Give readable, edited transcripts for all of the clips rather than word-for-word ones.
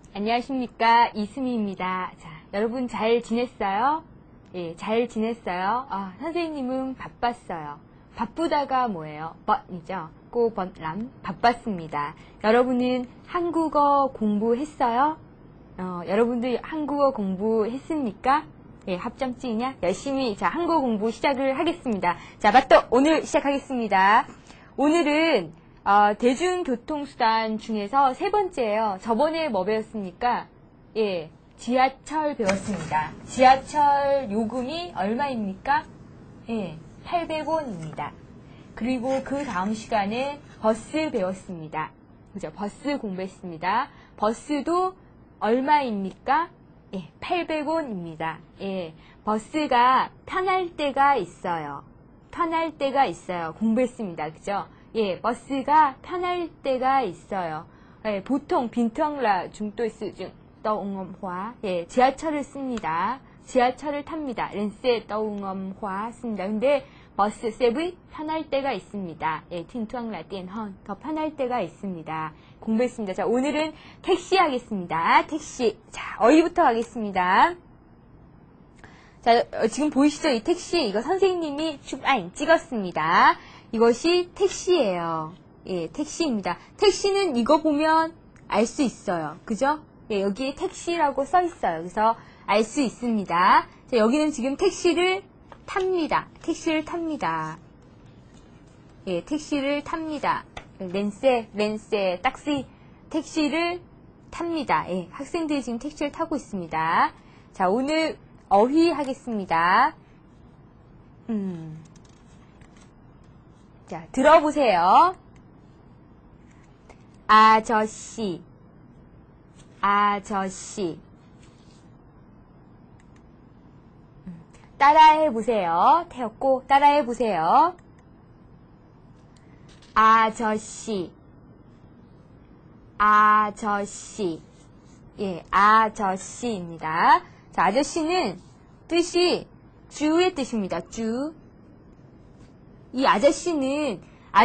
안녕하십니까, 이수미입니다. 자, 여러분 잘 지냈어요? 예, 잘 지냈어요? 선생님은 바빴어요. 바쁘다가 뭐예요? 뻔이죠. 꼬번람 바빴습니다. 여러분은 한국어 공부했어요? 여러분들 한국어 공부했습니까? 예, 합점증이냐? 열심히 자 한국어 공부 시작을 하겠습니다. 자, 맞다. 오늘 시작하겠습니다. 오늘은 대중교통수단 중에서 세 번째예요. 저번에 뭐 배웠습니까? 예, 지하철 배웠습니다. 지하철 요금이 얼마입니까? 예, 800원입니다. 그리고 그 다음 시간에 버스 배웠습니다. 그죠? 버스 공부했습니다. 버스도 얼마입니까? 예, 800원입니다. 예, 버스가 편할 때가 있어요. 편할 때가 있어요. 공부했습니다. 그죠? 예, 버스가 편할 때가 있어요. 예, 보통 빈통라 중도스 중 떠웅엄화 예, 지하철을 씁니다. 지하철을 탑니다. 렌세 떠웅엄화 씁니다. 근데 버스 세브이 편할 때가 있습니다. 예, 틴투앙라 띠엔헌 더 편할 때가 있습니다. 공부했습니다. 자, 오늘은 택시 하겠습니다. 택시. 자, 어휘부터 하겠습니다. 자, 지금 보이시죠? 이 택시 이거 선생님이 찍었습니다. 이것이 택시예요. 예, 택시입니다. 택시는 이거 보면 알 수 있어요. 그죠? 예, 여기에 택시라고 써 있어요. 그래서 알 수 있습니다. 자, 여기는 지금 택시를 탑니다. 택시를 탑니다. 예, 택시를 탑니다. 렌세, 딱시, 택시를 탑니다. 예, 학생들이 지금 택시를 타고 있습니다. 자, 오늘 어휘 하겠습니다. 자, 들어보세요. 아저씨, 아저씨. 따라해보세요. 태웠고, 따라해보세요. 아저씨, 아저씨. 예, 아저씨입니다. 자, 아저씨는 뜻이 주의 뜻입니다. 주. 이 아저씨는,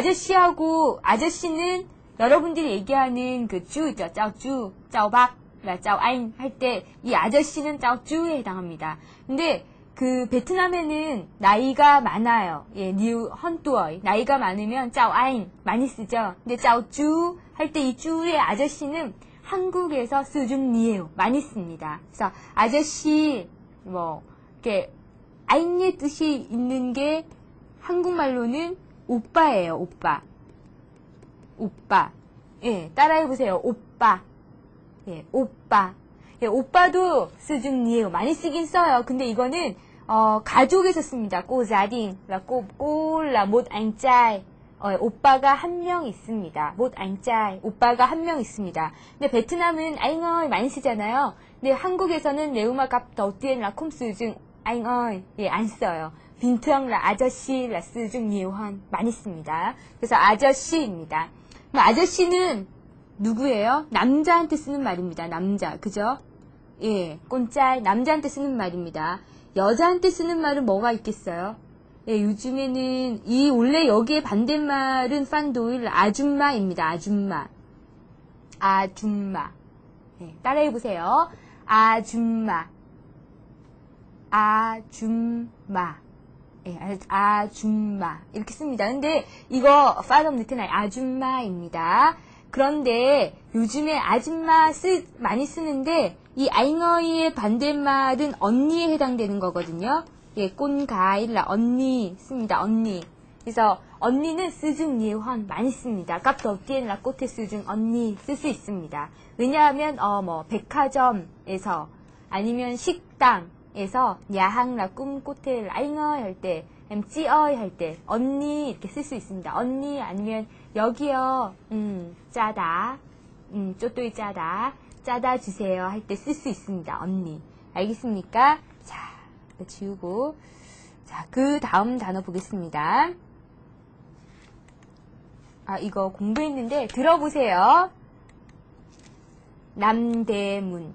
아저씨는 여러분들이 얘기하는 그 주 있죠. 짜오주, 짜오박, 짜오아인 할 때 이 아저씨는 짜오주에 해당합니다. 근데 그 베트남에는 나이가 많아요. 예, 뉴 헌뚜어이. 나이가 많으면 짜오아인 많이 쓰죠. 근데 짜오주 할 때 이 주의 아저씨는 한국에서 쓰중니에요. 많이 씁니다. 그래서 아저씨, 이렇게 아인의 뜻이 있는 게 한국말로는 오빠예요. 오빠. 오빠. 예, 따라해보세요. 오빠. 예, 오빠. 예, 오빠도 쓰중니에요. 많이 쓰긴 써요. 근데 이거는 가족에서 씁니다. 꼬자딩, 꼬라, 못 앙짜이. 오빠가 한 명 있습니다. 못 앙짜이. 오빠가 한 명 있습니다. 근데 베트남은 아잉어이 많이 쓰잖아요. 근데 한국에서는 레우마 값더 띠엔라 콤 쓰중 아잉어이 예, 안 써요. 빈투형라 아저씨라 쓰중 니오헌 많이 씁니다. 그래서 아저씨입니다. 그럼 아저씨는 누구예요? 남자한테 쓰는 말입니다. 남자. 그죠? 예, 꼰짜이 남자한테 쓰는 말입니다. 여자한테 쓰는 말은 뭐가 있겠어요? 예, 요즘에는 원래 여기에 반대말은 판도일 아줌마입니다. 아줌마. 아줌마. 예, 따라해보세요. 아줌마. 아줌마. 예, 아줌마. 이렇게 씁니다. 근데 이거 파덤 느트나이 아줌마입니다. 그런데 요즘에 아줌마 많이 쓰는데 이 아잉어이의 반대말은 언니에 해당되는 거거든요. 예, 꼰가일라 언니 씁니다. 언니. 그래서 언니는 쓰중 니에헌 많이 씁니다. 깝더 띠엔라 꼬테 쓰중 언니 쓸 수 있습니다. 왜냐하면 백화점에서 아니면 식당에서 야항라 꿈 꼬테 아잉어이 할 때 찌어이 할 때 언니 이렇게 쓸 수 있습니다. 언니 아니면 여기요 짜다 쪼또이 짜다 주세요 할 때 쓸 수 있습니다. 언니 알겠습니까? 자, 지우고 자, 그 다음 단어 보겠습니다. 이거 공부했는데 들어보세요. 남대문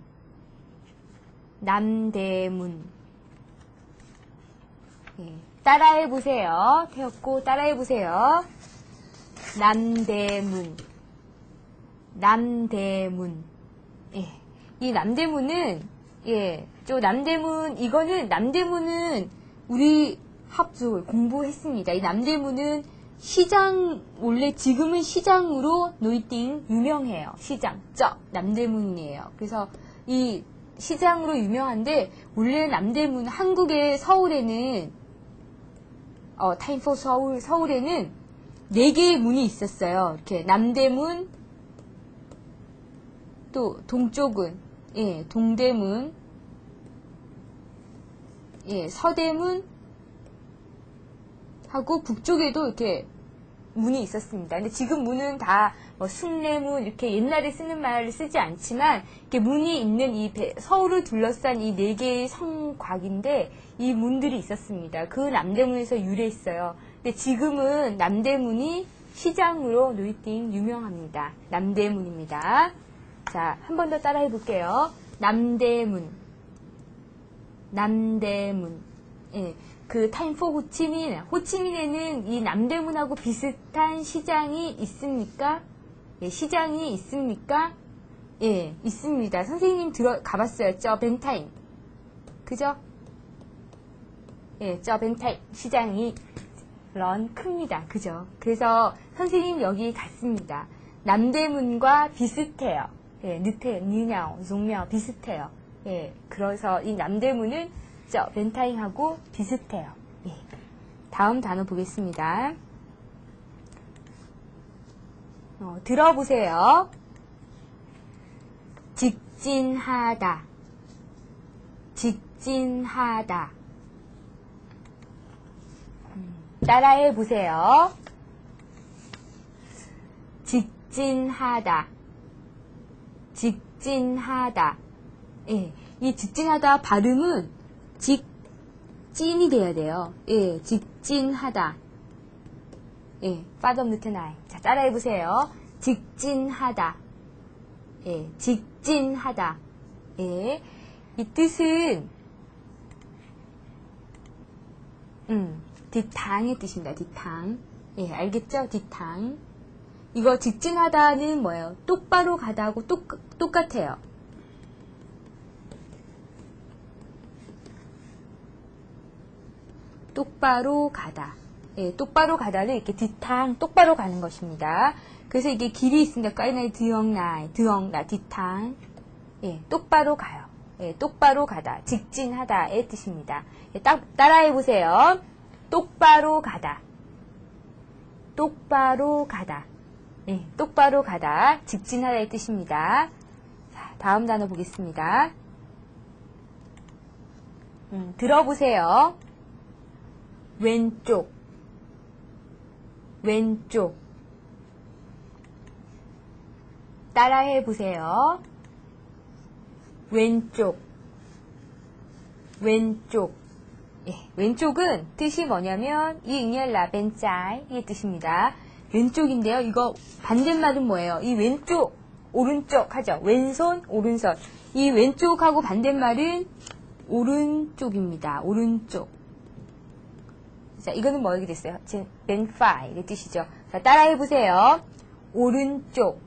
예, 따라해보세요. 태웠고 따라해보세요. 남대문 예, 이 남대문은, 예, 이거는 남대문은 우리 합주 공부했습니다. 이 남대문은 원래 지금은 시장으로 노이팅 유명해요. 시장, 남대문이에요. 그래서 이 시장으로 유명한데, 원래 남대문, 한국의 서울에는, 타임포 서울에는 4개의 문이 있었어요. 이렇게 남대문, 또 동쪽은, 예, 동대문, 예, 서대문, 하고 북쪽에도 이렇게 문이 있었습니다. 근데 지금 문은 다 숭례문 이렇게 옛날에 쓰는 말을 쓰지 않지만 이렇게 문이 있는 서울을 둘러싼 이 4개의 성곽인데 이 문들이 있었습니다. 그 남대문에서 유래했어요. 근데 지금은 남대문이 시장으로 노이팅 유명합니다. 남대문입니다. 자, 한 번 더 따라해 볼게요. 남대문. 예. 그 타임포 호치민에는 이 남대문하고 비슷한 시장이 있습니까? 예, 시장이 있습니까? 예, 있습니다. 선생님 가봤어요. 벤타임. 그죠? 예, 벤타임 시장이 큽니다. 그죠? 그래서 선생님 여기 갔습니다. 남대문과 비슷해요. 예, 니냐오, 종묘 비슷해요. 예, 그래서 이 남대문은 벤타임하고 비슷해요. 예. 다음 단어 보겠습니다. 들어보세요. 직진하다. 따라해 보세요. 직진하다. 예, 이 직진하다 발음은 직진이 돼야 돼요. 예, 직진하다. 예, father of Newton. 자, 따라해 보세요. 직진하다. 예, 직진하다. 예, 이 뜻은 뒤탕의 뜻입니다. 뒤탕. 예, 알겠죠? 뒤탕. 이거 직진하다는 뭐예요? 똑바로 가다하고 똑같아요. 똑바로 가다. 예, 똑바로 가다를 이렇게 뒤탕, 똑바로 가는 것입니다. 그래서 이게 길이 있습니다. 까이나이 드엉나, 뒤탕. 예, 똑바로 가요. 예, 똑바로 가다. 직진하다의 뜻입니다. 예, 따라해 보세요. 똑바로 가다. 예, 똑바로 가다. 직진하다의 뜻입니다. 자, 다음 단어 보겠습니다. 들어보세요. 왼쪽. 따라해 보세요. 왼쪽. 예, 왼쪽은 뜻이 뭐냐면 이응열라 벤짜이 이 뜻입니다. 왼쪽인데요. 이거 반대말은 뭐예요? 이 왼쪽, 오른쪽 하죠. 왼손, 오른손. 이 왼쪽하고 반대말은 오른쪽입니다. 오른쪽. 자, 이거는 뭐이게 됐어요? 벤파이의 뜻이죠. 자, 따라해 보세요. 오른쪽.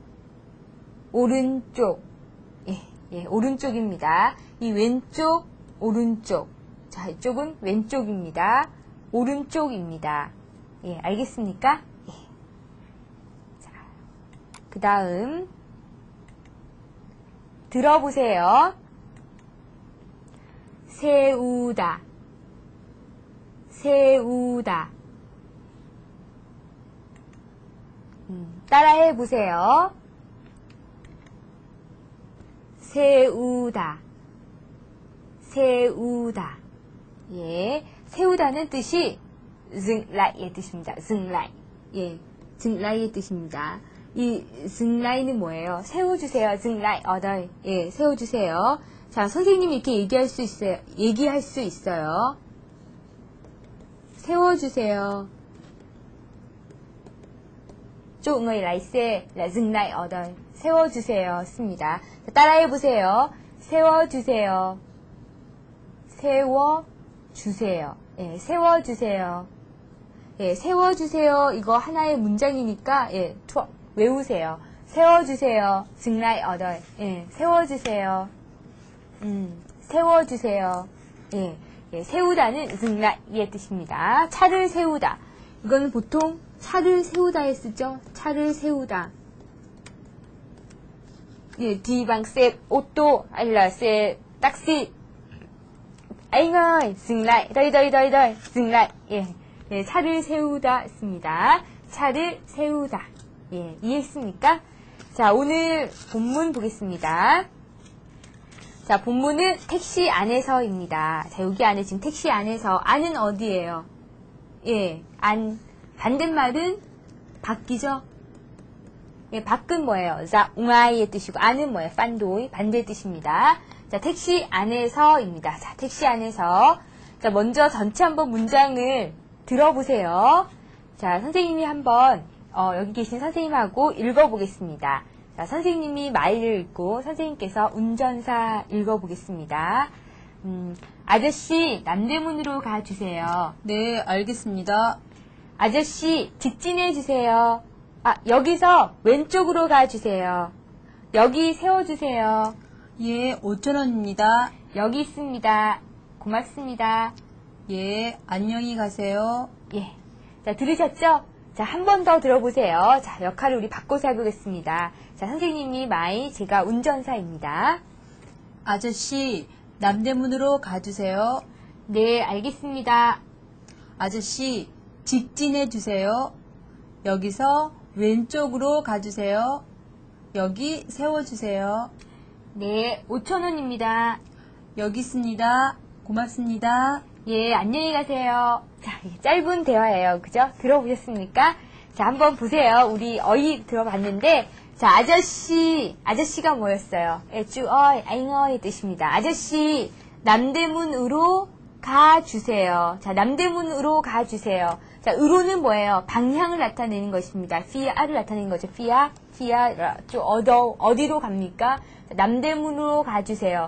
예, 오른쪽입니다. 이 왼쪽, 오른쪽. 자, 이쪽은 왼쪽입니다. 오른쪽입니다. 예, 알겠습니까? 예. 자, 그 다음. 들어보세요. 세우다. 따라해 보세요. 세우다. 예, 세우다는 뜻이 증라이의 뜻입니다. 증라이. 예, 증라이의 뜻입니다. 이 증라이는 뭐예요? 세워주세요. 증라이 어덜. 예, 세워주세요. 자, 선생님이 이렇게 얘기할 수 있어요. 세워주세요. 쪼응의 라이세 라증라이 어덜. 세워주세요. 씁니다. 자, 따라해보세요. 세워주세요. 예, 세워주세요. 예, 세워주세요. 이거 하나의 문장이니까, 예, 외우세요. 세워주세요. 증라이 어덜. 예, 세워주세요. 세워주세요. 예, 예, 세우다는 증라이의 뜻입니다. 차를 세우다. 이거는 보통 차를 세우다에 쓰죠. 차를 세우다. 예, 디방세 오또 알라세 딱시 아잉어이 증라이 더이 증라이. 예, 예, 차를 세우다 씁니다. 차를 세우다. 예, 이해했습니까? 자, 오늘 본문 보겠습니다. 자, 본문은 택시 안에서입니다. 자, 여기 안에 지금 택시 안에서, 안은 어디예요? 예, 안. 반대말은 밖이죠? 예, 밖은 뭐예요? 자, 웅아이의 뜻이고, 안은 뭐예요? 판도이, 반대 뜻입니다. 자, 택시 안에서입니다. 자, 택시 안에서. 자, 먼저 전체 한번 문장을 들어보세요. 자, 선생님이 한번 여기 계신 선생님하고 읽어보겠습니다. 자, 선생님이 말을 읽고 선생님께서 운전사 읽어보겠습니다. 아저씨, 남대문으로 가주세요. 네, 알겠습니다. 아저씨, 직진해주세요. 아, 여기서 왼쪽으로 가주세요. 여기 세워주세요. 예, 5,000원입니다. 여기 있습니다. 고맙습니다. 예, 안녕히 가세요. 예. 자, 들으셨죠? 자, 한 번 더 들어보세요. 자, 역할을 우리 바꿔서 해보겠습니다. 자, 선생님이 마이, 제가 운전사입니다. 아저씨, 남대문으로 가주세요. 네, 알겠습니다. 아저씨, 직진해 주세요. 여기서 왼쪽으로 가주세요. 여기 세워주세요. 네, 5,000원입니다. 여기 있습니다. 고맙습니다. 예, 안녕히 가세요. 자, 짧은 대화예요. 그죠? 들어보셨습니까? 자, 한번 보세요. 우리 어이 들어봤는데, 자, 아저씨가 뭐였어요? 예, 쭈어이, 아잉어의 뜻입니다. 아저씨, 남대문으로 가주세요. 자, 남대문으로 가주세요. 자, 으로는 뭐예요? 방향을 나타내는 것입니다. 피아를 나타내는 거죠. 피아, 어디로 갑니까? 자, 남대문으로 가주세요.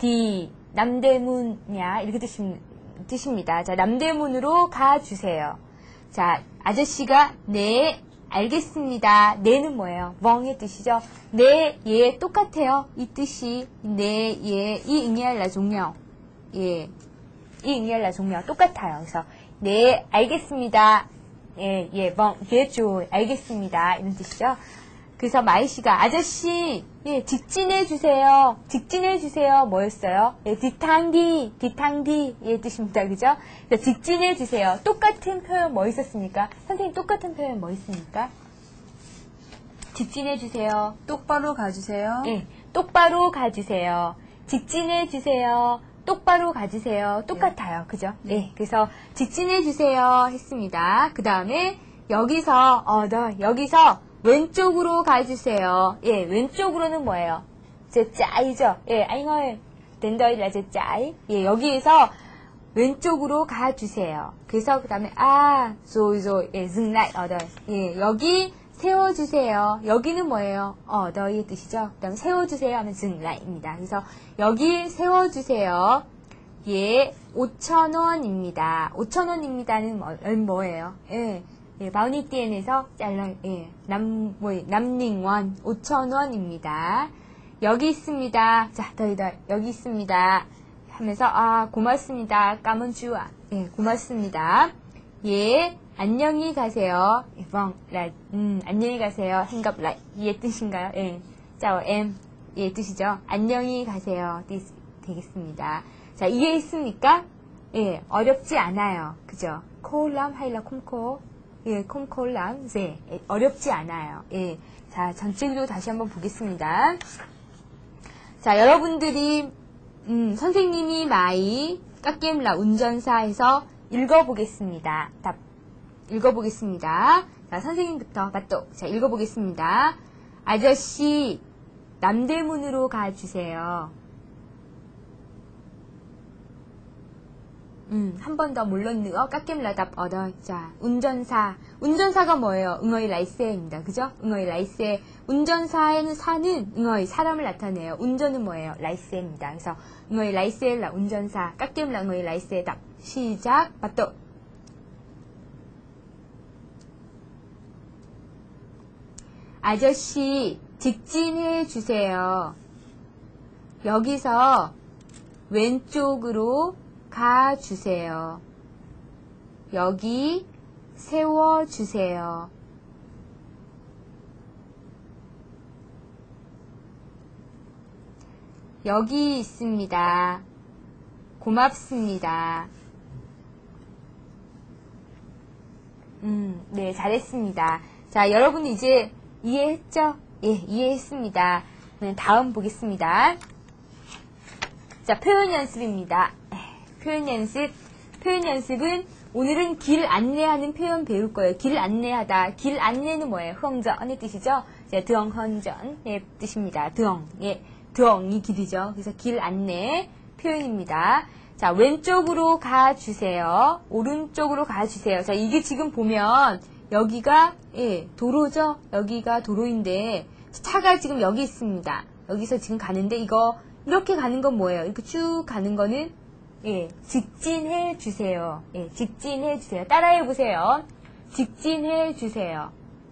남대문이야. 이렇게 뜻입니다. 자, 남대문으로 가주세요. 자, 아저씨가, 네, 알겠습니다. 네는 뭐예요? 멍의 뜻이죠? 네, 예, 똑같아요. 이 뜻이, 네, 예, 이 응이할라 종료. 예, 이 응이할라 종료. 똑같아요. 그래서, 네, 알겠습니다. 예, 예, 예, 알겠습니다. 이런 뜻이죠? 그래서 마이씨가, 아저씨, 예, 직진해주세요. 직진해주세요. 뭐였어요? 예, 디탕디, 예, 뜻입니다. 그죠? 직진해주세요. 똑같은 표현 뭐 있었습니까? 선생님 똑같은 표현 뭐 있습니까? 직진해주세요. 똑바로 가주세요. 예, 똑바로 가주세요. 직진해주세요. 똑바로 가주세요. 똑같아요. 그죠? 예, 그래서 직진해주세요. 했습니다. 그 다음에 여기서, 여기서 왼쪽으로 가주세요. 예, 왼쪽으로는 뭐예요? 제 짜이죠? 예, 아잉어이, 덴더이라 제 짜이. 예, 여기에서 왼쪽으로 가주세요. 그래서 그 다음에, 예, 증라이, 예, 여기 세워주세요. 여기는 뭐예요? 너의 뜻이죠? 그 다음에 세워주세요 하면 증라이입니다. 그래서 여기 세워주세요. 예, 5,000원입니다. 5,000원입니다는 뭐예요? 예. 예, 바우니띠엔에서 예, 남닝원 5,000원입니다. 여기 있습니다. 자, 여기 있습니다. 하면서, 고맙습니다. 까문주아. 예, 고맙습니다. 예, 안녕히 가세요. 안녕히 가세요. 행갑라. 이의 뜻인가요? 예. 짜오, 예, 뜻이죠. 안녕히 가세요. 뜻 되겠습니다. 자, 이해했습니까? 예, 어렵지 않아요. 그죠? 콜람, 하일라, 콤코. 예, 콤콜람, 네. 어렵지 않아요. 예. 자, 전체적으로 다시 한번 보겠습니다. 자, 여러분들이, 선생님이 마이, 깎겜라 운전사에서 읽어보겠습니다. 읽어보겠습니다. 자, 선생님부터 맞도. 자, 읽어보겠습니다. 아저씨, 남대문으로 가주세요. 한 번 더 물론 느어 깎겜라답 얻어. 자, 운전사가 뭐예요? 응어이 라이세입니다. 그죠? 응어이 라이세. 운전사에는 사는 응어이 사람을 나타내요. 운전은 뭐예요? 라이세입니다. 그래서 응어이 라이세라 운전사 깎겜라 응어이 라이세답. 시작. 맞도. 아저씨, 직진해 주세요. 여기서 왼쪽으로 가주세요. 여기 세워주세요. 여기 있습니다. 고맙습니다. 네, 잘했습니다. 자, 여러분 이제 이해했죠? 예, 이해했습니다. 네, 다음 보겠습니다. 자, 표현 연습입니다. 표현 연습. 표현 연습은 오늘은 길 안내하는 표현 배울 거예요. 길 안내하다. 길 안내는 뭐예요? 흥전의 뜻이죠? 자, 드엉헌전의 뜻입니다. 드엉. 예, 드엉이 길이죠. 그래서 길 안내 표현입니다. 자, 왼쪽으로 가주세요. 오른쪽으로 가주세요. 자, 이게 지금 보면 여기가 예, 도로죠? 여기가 도로인데 차가 지금 여기 있습니다. 여기서 지금 가는데 이거 이렇게 가는 건 뭐예요? 이렇게 쭉 가는 거는 예, 직진해 주세요. 예, 직진해 주세요. 따라해 보세요. 직진해 주세요.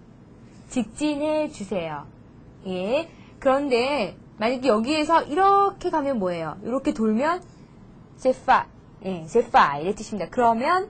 직진해 주세요. 예. 그런데 만약에 여기에서 이렇게 가면 뭐예요? 이렇게 돌면 제파, 예, 제파 이런 뜻입니다. 그러면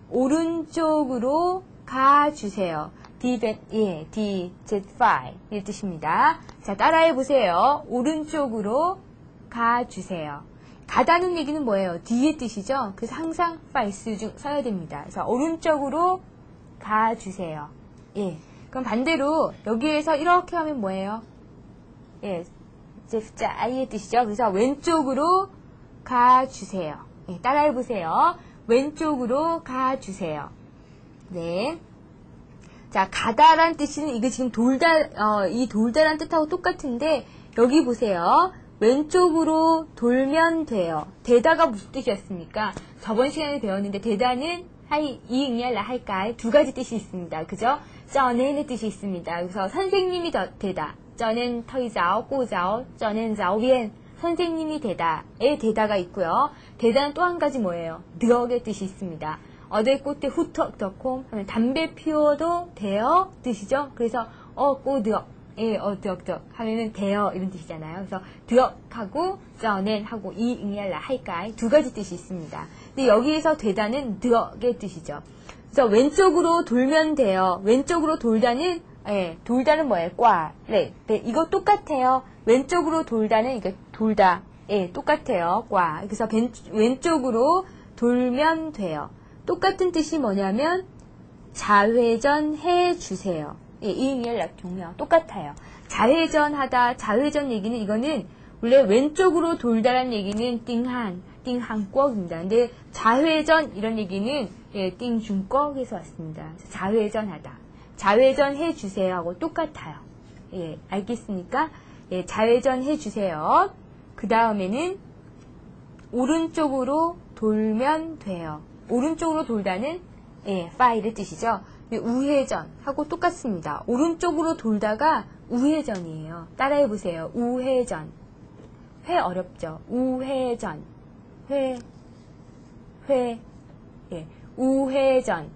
오른쪽으로 가주세요. 예, 제파 이런 뜻입니다. 자, 따라해 보세요. 오른쪽으로 가주세요. 가다는 얘기는 뭐예요? 뒤의 뜻이죠. 그래서 항상 파이스 중 써야 됩니다. 그래서 오른쪽으로 가주세요. 예. 그럼 반대로 여기에서 이렇게 하면 뭐예요? 예, 제프자의 뜻이죠. 그래서 왼쪽으로 가주세요. 예, 따라해 보세요. 왼쪽으로 가주세요. 네. 자, 가다란 뜻은 이게 지금 이 돌다란 뜻하고 똑같은데 여기 보세요. 왼쪽으로 돌면 돼요. 되다가 무슨 뜻이었습니까? 저번 시간에 배웠는데 되다는 이응이할라 할까이 두 가지 뜻이 있습니다. 그죠? 쩌넨의 뜻이 있습니다. 그래서 선생님이 되다. 쩌넨 터이자오 꼬자오 쩌넨 자오비엔 선생님이 되다의 되다가 있고요. 되다는 또 한 가지 뭐예요? 드억의 뜻이 있습니다. 어딜 꽃에 후턱 덕콤 하면 담배 피워도 돼요 뜻이죠. 그래서 꼬드억 예, 드억 하면은 돼요 이런 뜻이잖아요. 그래서 드억하고 쩌넨 하고 이응이할라 할까이 두 가지 뜻이 있습니다. 근데 여기에서 되다는 드억의 뜻이죠. 그래서 왼쪽으로 돌면 돼요. 왼쪽으로 돌다는 예, 돌다는 뭐예요? 꽈, 네, 이거 똑같아요. 왼쪽으로 돌다는 이게 돌다, 예, 똑같아요. 꽈. 그래서 왼쪽으로 돌면 돼요. 똑같은 뜻이 뭐냐면 좌회전 해주세요. 예, 이응이할라 종료 똑같아요. 좌회전하다, 좌회전 얘기는 이거는 원래 왼쪽으로 돌다란 얘기는 띵한국입니다. 근데 좌회전 이런 얘기는 예, 띵중국에서 왔습니다. 좌회전하다. 좌회전 해주세요 하고 똑같아요. 예, 알겠습니까? 예, 좌회전 해주세요. 그 다음에는 오른쪽으로 돌면 돼요. 오른쪽으로 돌다는 예, 파일의 뜻이죠. 우회전 하고 똑같습니다. 오른쪽으로 돌다가 우회전이에요. 따라해 보세요. 우회전. 회 어렵죠? 우회전. 회. 예, 우회전.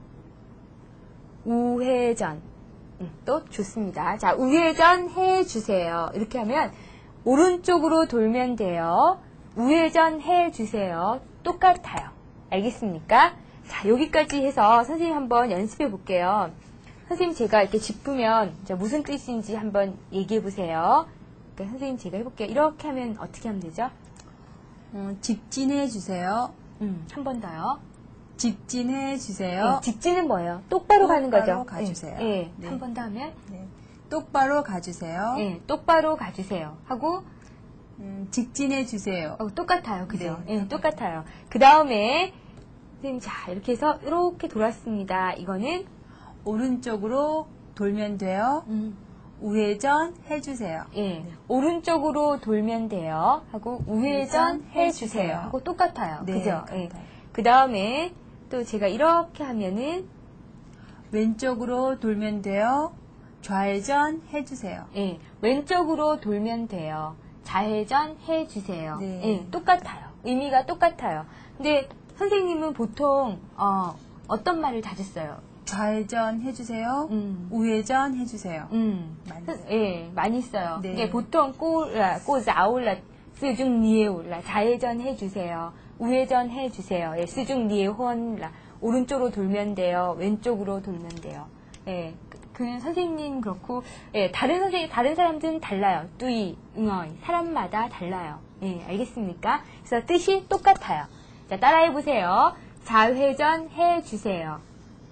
우회전. 또 좋습니다. 자, 우회전 해주세요. 이렇게 하면 오른쪽으로 돌면 돼요. 우회전 해주세요. 똑같아요. 알겠습니까? 자, 여기까지 해서 선생님 한번 연습해 볼게요. 선생님 제가 이렇게 짚으면 무슨 뜻인지 한번 얘기해 보세요. 그러니까 선생님 제가 해볼게요. 이렇게 하면 어떻게 하면 되죠? 직진해 주세요. 한 번 더요. 직진해 주세요. 네, 직진은 뭐예요? 똑바로 가는 거죠. 똑바로 가주세요. 네, 네. 한 번 더 하면 네. 똑바로 가주세요. 네, 똑바로 가주세요. 하고 직진해 주세요. 똑같아요. 그죠? 네. 네, 똑같아요. 그 다음에 선생님 자 이렇게 해서 이렇게 돌았습니다. 이거는 오른쪽으로 돌면 돼요. 우회전 해주세요. 예, 오른쪽으로 돌면 돼요. 하고 우회전 해주세요. 하고 똑같아요. 네, 그죠? 같아요. 예. 그 다음에 또 제가 이렇게 하면은 왼쪽으로 돌면 돼요. 좌회전 해주세요. 예, 왼쪽으로 돌면 돼요. 좌회전 해주세요. 네. 예, 똑같아요. 의미가 똑같아요. 근데 선생님은 보통 어떤 말을 자주 써요? 좌회전 해주세요. 우회전 해주세요. 많이 예, 많이 써요. 네. 이게 보통 꼬자올라 쓰중 니에올라 좌회전 해주세요. 우회전 해주세요. 예, 쓰중 니에혼라 오른쪽으로 돌면 돼요. 왼쪽으로 돌면 돼요. 예, 그 선생님 그렇고 예, 다른 사람들은 달라요. 뚜이, 응어이 사람마다 달라요. 예, 알겠습니까? 그래서 뜻이 똑같아요. 자, 따라해 보세요. 좌회전 해주세요.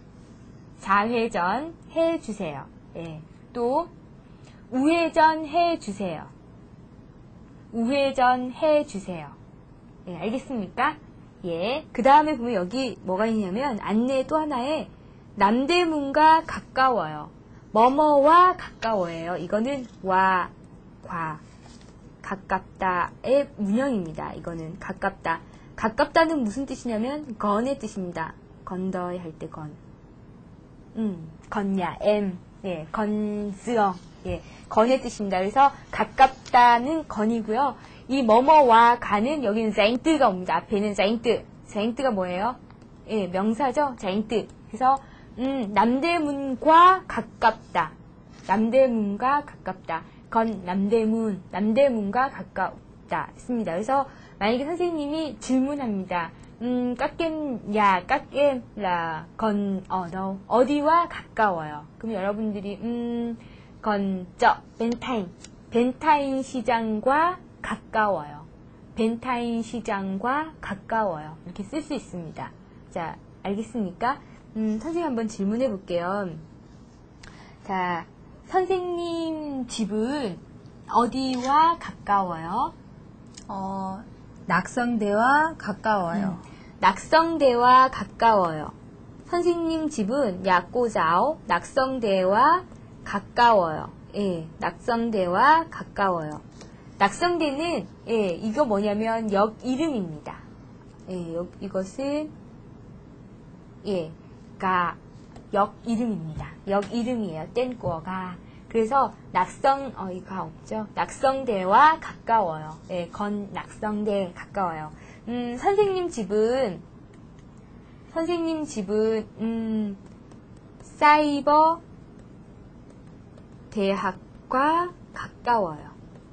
좌회전 해주세요. 예, 또 우회전 해주세요. 우회전 해주세요. 예, 알겠습니까? 예, 그 다음에 보면 여기 뭐가 있냐면 안내 또 하나에 남대문과 가까워요. 뭐뭐와 가까워요. 이거는 와, 과, 가깝다의 문형입니다. 이거는 가깝다. 가깝다는 무슨 뜻이냐면 건의 뜻입니다. 건더이 할 때 건. 건야, 예, 건스어, 예, 건의 뜻입니다. 그래서 가깝다는 건이고요. 이 뭐뭐와 가는 여기는 쟁뜨가 옵니다. 앞에는 쟁뜨가 뭐예요? 예, 명사죠. 쟁뜨. 그래서 남대문과 가깝다. 남대문과 가깝다. 건 남대문과 가깝다. 있습니다. 그래서 만약에 선생님이 질문합니다. 깎겜라, 어디와 가까워요? 그럼 여러분들이, 벤타인 시장과 가까워요. 벤타인 시장과 가까워요. 이렇게 쓸 수 있습니다. 자, 알겠습니까? 선생님 한번 질문해 볼게요. 자, 선생님 집은 어디와 가까워요? 낙성대와 가까워요. 낙성대와 가까워요. 선생님 집은 야꼬자오 낙성대와 가까워요. 예, 낙성대와 가까워요. 낙성대는 예, 이거 뭐냐면 역 이름입니다. 예, 이것은 예, 역 이름입니다. 역 이름이에요. 땐꼬가. 그래서 이거 없죠. 낙성대와 가까워요. 예, 건 낙성대 가까워요. 선생님 집은 사이버 대학과 가까워요.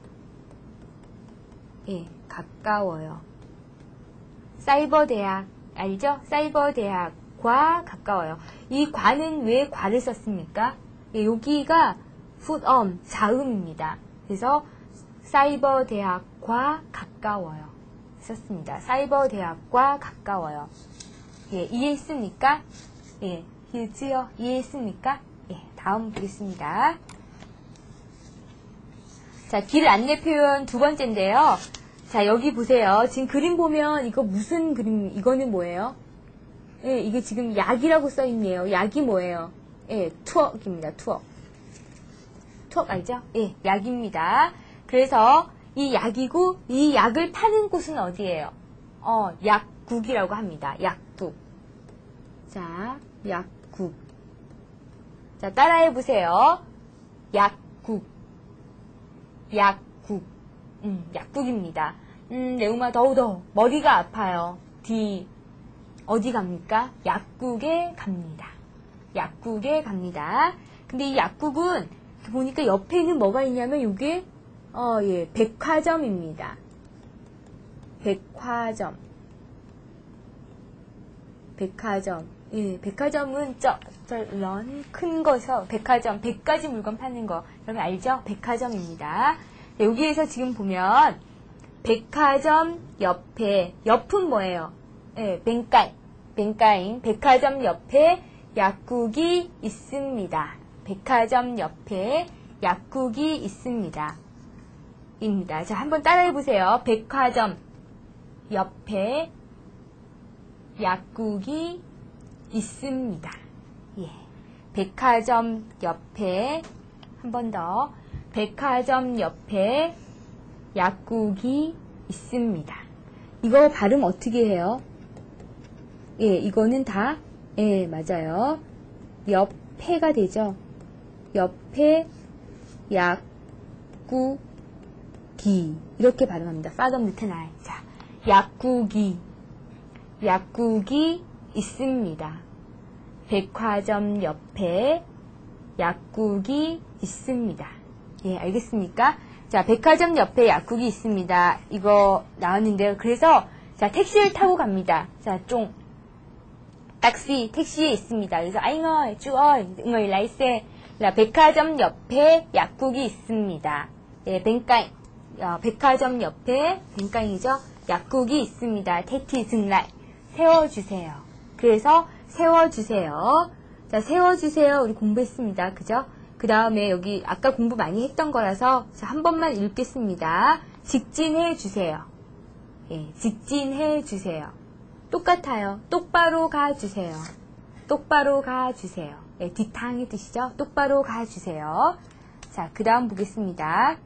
예, 가까워요. 사이버 대학 알죠? 사이버 대학과 가까워요. 이 과는 왜 과를 썼습니까? 예, 여기가 자음입니다. 그래서 사이버 대학과 가까워요. 썼습니다. 사이버 대학과 가까워요. 예, 이해했습니까? 예, 이해했지요? 이해했습니까? 예, 다음 보겠습니다. 자, 길 안내 표현 두 번째인데요. 자, 여기 보세요. 지금 그림 보면 이거 무슨 그림, 이거는 뭐예요? 예, 이게 지금 약이라고 써있네요. 약이 뭐예요? 예, 투억입니다. 투억 알죠? 예, 약입니다. 그래서 이 약이고 이 약을 파는 곳은 어디예요? 약국이라고 합니다. 약국. 자, 약국. 자, 따라해 보세요. 약국입니다. 레우마 더우더 머리가 아파요. 어디 갑니까? 약국에 갑니다. 약국에 갑니다. 근데 이 약국은 보니까 옆에는 뭐가 있냐면 이게 예, 백화점입니다. 백화점. 예, 백화점은 큰 거서 백화점, 100가지 물건 파는 거. 여러분 알죠? 백화점입니다. 네, 여기에서 지금 보면 백화점 옆은 뭐예요? 예, 뱅까인. 백화점 옆에 약국이 있습니다. 백화점 옆에 약국이 있습니다. 자, 한번 따라해 보세요. 백화점 옆에 약국이 있습니다. 예. 백화점 옆에 한 번 더. 백화점 옆에 약국이 있습니다. 이거 발음 어떻게 해요? 예, 이거는 다 예, 맞아요. 옆에가 되죠. 옆에 약국이 이렇게 발음합니다. 파덤 리트나이. 자, 약국이 있습니다. 백화점 옆에 약국이 있습니다. 예, 알겠습니까? 자, 백화점 옆에 약국이 있습니다. 이거 나왔는데요. 그래서, 자, 택시를 타고 갑니다. 자, 택시에 있습니다. 그래서, 아잉어, 쭈어, 응어이 라이세, 백화점 옆에 약국이 있습니다. 예, 백화점 옆에, 뱅깡이죠? 약국이 있습니다. 테티 승라이. 세워주세요. 그래서, 세워주세요. 자, 세워주세요. 우리 공부했습니다. 그죠? 그 다음에 여기 아까 공부 많이 했던 거라서 자, 한 번만 읽겠습니다. 직진해 주세요. 예, 직진해 주세요. 똑같아요. 똑바로 가주세요. 똑바로 가주세요. 예, 뒤탕의 뜻이죠. 똑바로 가주세요. 자, 그 다음 보겠습니다.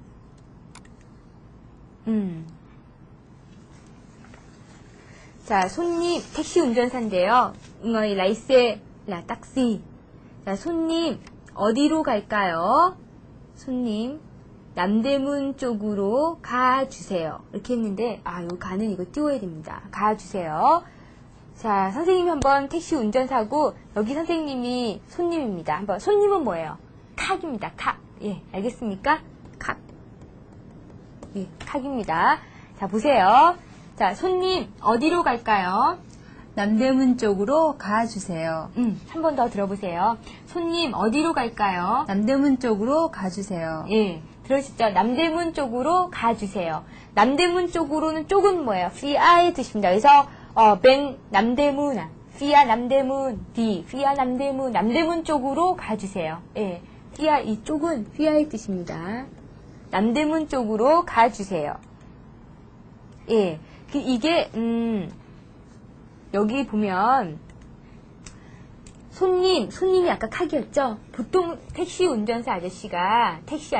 자, 손님, 택시 운전사인데요. 응어이 라이세 라 딱시. 자, 손님, 어디로 갈까요? 손님, 남대문 쪽으로 가주세요. 이렇게 했는데, 여기 가는 이거 띄워야 됩니다. 가주세요. 자, 선생님이 한번 택시 운전사고, 여기 선생님이 손님입니다. 한번, 손님은 뭐예요? 칵입니다. 칵. 예, 알겠습니까? 칵. 예, 칵입니다. 자, 보세요. 자, 손님, 어디로 갈까요? 남대문 쪽으로 가주세요. 한 번 더 들어보세요. 손님, 어디로 갈까요? 남대문 쪽으로 가주세요. 예, 들으셨죠? 남대문 쪽으로 가주세요. 남대문 쪽으로는 쪽은 뭐예요? 피아의 뜻입니다. 그래서, 남대문, 피아 남대문, 피아 남대문, 남대문 쪽으로 가주세요. 예, 피아, 이 쪽은 피아의 뜻입니다. 남대문 쪽으로 가주세요. 예, 이게, 여기 보면 손님이 아까 칵이었죠? 보통 택시 아저씨가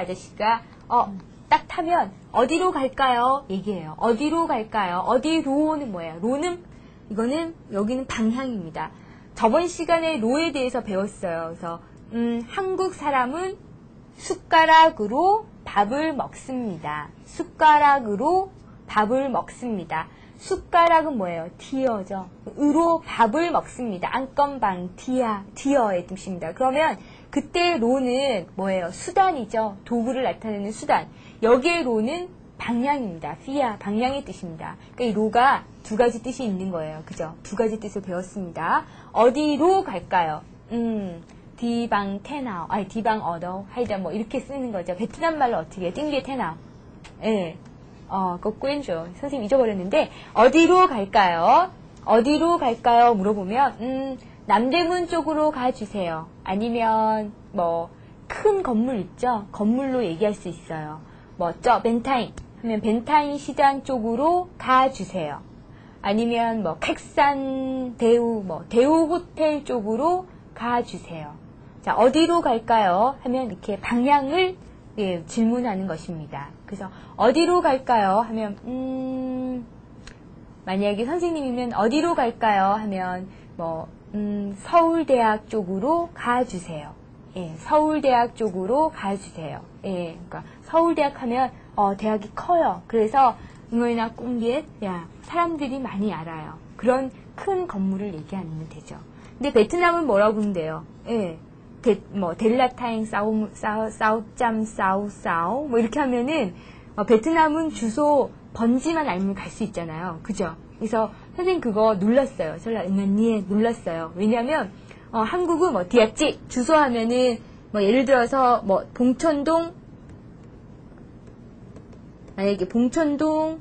딱 타면 어디로 갈까요? 얘기해요. 어디로 갈까요? 어디로는 뭐예요? 로는 이거는 여기는 방향입니다. 저번 시간에 로에 대해서 배웠어요. 그래서 한국 사람은 숟가락으로 밥을 먹습니다. 숟가락으로 밥을 먹습니다. 숟가락은 뭐예요? 티어죠. 으로 밥을 먹습니다. 안건방, 티어의 뜻입니다. 그러면 그때 로는 뭐예요? 수단이죠. 도구를 나타내는 수단. 여기에 로는 방향입니다. 피아, 방향의 뜻입니다. 그러니까 이 로가 두 가지 뜻이 있는 거예요. 그죠? 두 가지 뜻을 배웠습니다. 어디로 갈까요? 디방 테나오, 디방 어더, 하이다 뭐 이렇게 쓰는 거죠. 베트남 말로 어떻게 해요? 띵게 테나오. 예. 그거 꾸엔죠. 선생님 잊어버렸는데, 어디로 갈까요? 어디로 갈까요? 물어보면, 남대문 쪽으로 가주세요. 아니면, 큰 건물 있죠? 건물로 얘기할 수 있어요. 벤타인 하면 벤타인 시장 쪽으로 가주세요. 아니면, khách sạn 대우, 대우 호텔 쪽으로 가주세요. 자, 어디로 갈까요? 하면 이렇게 방향을 질문하는 것입니다. 그래서 어디로 갈까요? 하면 만약에 선생님이면 어디로 갈까요? 하면 서울대학 쪽으로 가주세요. 예, 서울대학 쪽으로 가주세요. 예, 그러니까 서울대학 하면 대학이 커요. 그래서 응어이나 꽁비에 사람들이 많이 알아요. 그런 큰 건물을 얘기하면 되죠. 근데 베트남은 뭐라고 부른대요? 예. 델라타잉 싸우짬 싸우 이렇게 하면은 베트남은 주소 번지만 알면 갈 수 있잖아요. 그죠? 그래서 선생님 그거 눌렀어요. 전라 응언니에 눌렀어요. 왜냐면 한국은 디아찌 주소 하면은 예를 들어서 봉천동 만약에 봉천동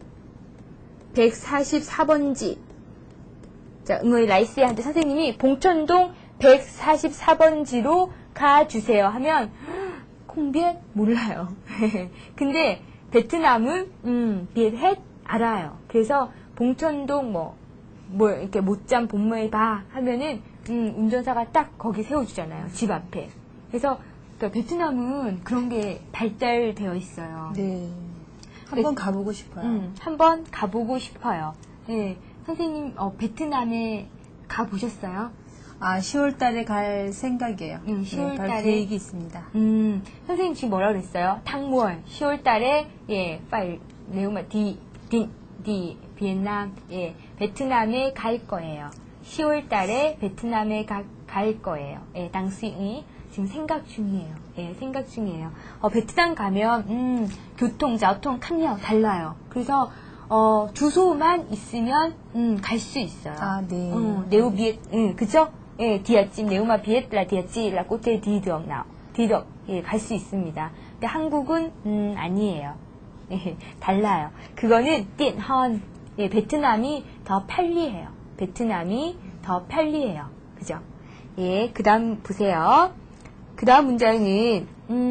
144번지 자 응어이 라이스한테 선생님이 봉천동 144번지로 가주세요 하면 콩비엣 몰라요. 근데 베트남은 비엣 알아요. 그래서 봉천동 이렇게 못잠 본모에 봐 하면은 운전사가 딱 거기 세워주잖아요. 집 앞에. 그래서 그러니까 베트남은 그런 게 발달되어 있어요. 네. 한번 가보고 싶어요. 한번 가보고 싶어요. 네. 선생님 베트남에 가보셨어요? 10월 달에 갈 생각이에요. 10월 갈 달에 계획이 있습니다. 선생님 지금 뭐라 그랬어요? 탕무얼 10월 달에 파일 네우마 디 비엔남 베트남에 갈 거예요. 10월 달에 베트남에 갈 거예요. 예, 당신이 지금 생각 중이에요. 예, 생각 중이에요. 베트남 가면 교통,交通, 칸요 달라요. 그래서 주소만 있으면 갈 수 있어요. 아, 네. 네오 비엣, 그죠? 예, 디아찜, 네오마 비엣, 라 디아찌, 라 꼬테 디드억 나, 디덕, 예, 갈 수 있습니다. 근데 한국은 아니에요. 예, 달라요. 그거는 띠헌, 예, 베트남이 더 편리해요. 베트남이 더 편리해요. 그죠? 예, 그 다음 보세요. 그 다음 문장은,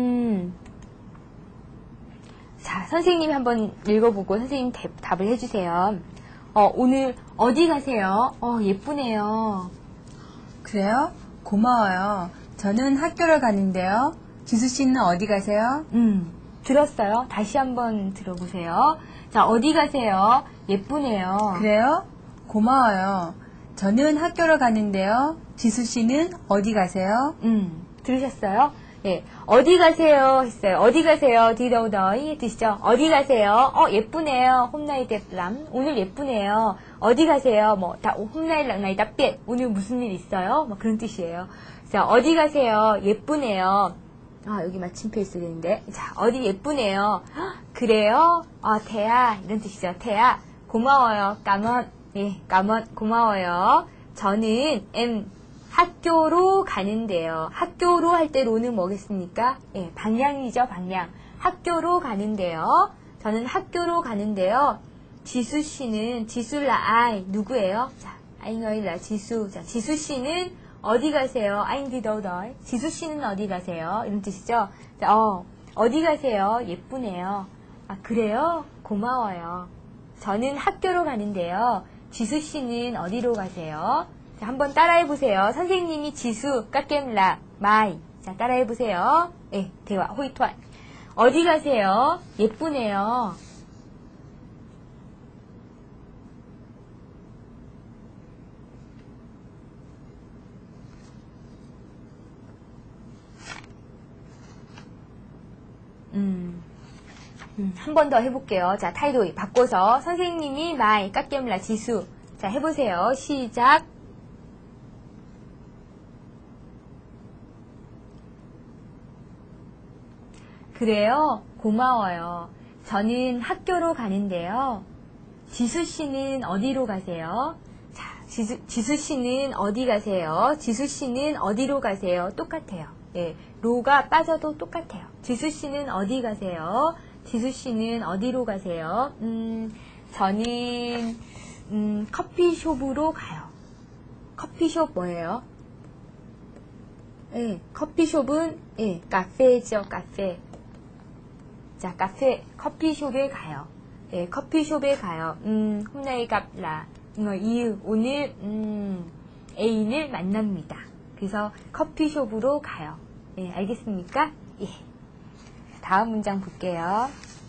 자, 선생님이 한번 읽어보고 선생님 답을 해주세요. 오늘 어디 가세요? 예쁘네요. 그래요? 고마워요. 저는 학교를 가는데요. 지수 씨는 어디 가세요? 들었어요? 다시 한번 들어보세요. 자, 어디 가세요? 예쁘네요. 그래요? 고마워요. 저는 학교를 가는데요. 지수 씨는 어디 가세요? 들으셨어요? 예, 어디 가세요? 했어요. 어디 가세요? 디더우더이 드시죠? 어디 가세요? 예쁘네요. 홈나이 뎁람. 오늘 예쁘네요. 어디 가세요? 뭐, 홈나이 랑나이 답변. 오늘 무슨 일 있어요? 뭐 그런 뜻이에요. 자, 어디 가세요? 예쁘네요. 여기 마침표 있어야 되는데. 자, 어디 예쁘네요. 그래요? 태야. 이런 뜻이죠. 태야. 고마워요. 까먼. 예, 까먼. 고마워요. 저는, 학교로 가는데요. 학교로 할 때 로는 뭐겠습니까? 예, 방향이죠, 방향. 학교로 가는데요. 저는 학교로 가는데요. 지수 씨는, 지수라 아이, 누구예요? 자, 아잉어일라 지수. 자, 지수 씨는 어디 가세요? 아잉 디더우더. 지수 씨는 어디 가세요? 이런 뜻이죠. 자, 어디 가세요? 예쁘네요. 그래요? 고마워요. 저는 학교로 가는데요. 지수 씨는 어디로 가세요? 자, 한번 따라해보세요. 선생님이 지수, 까겜라, 마이. 자, 따라해보세요. 예, 대화, 호이토안. 어디 가세요? 예쁘네요. 한 번 더 해볼게요. 자, 타이도 바꿔서 선생님이 마이, 까겜라, 지수. 자, 해보세요. 시작. 그래요? 고마워요. 저는 학교로 가는데요. 지수 씨는 어디로 가세요? 자, 지수 씨는 어디 가세요? 지수 씨는 어디로 가세요? 똑같아요. 예, 로가 빠져도 똑같아요. 지수 씨는 어디 가세요? 지수 씨는 어디로 가세요? 저는 커피숍으로 가요. 커피숍 뭐예요? 예, 커피숍은 예, 카페죠, 카페. 자, 카페, 커피숍에 가요. 예, 커피숍에 가요. 홈나이 갑라. 이유, 오늘, 애인을 만납니다. 그래서 커피숍으로 가요. 예, 알겠습니까? 예. 다음 문장 볼게요.